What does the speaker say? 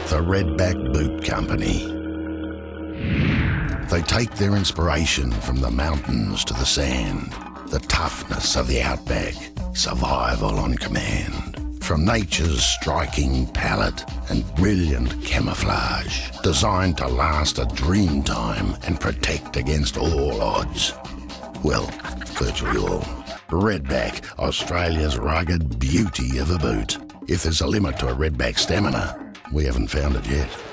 the Redback Boot Company. They take their inspiration from the mountains to the sand, the toughness of the outback, survival on command. From nature's striking palette and brilliant camouflage, designed to last a dream time and protect against all odds. Well, virtually all. Redback, Australia's rugged beauty of a boot. If there's a limit to a Redback stamina, we haven't found it yet.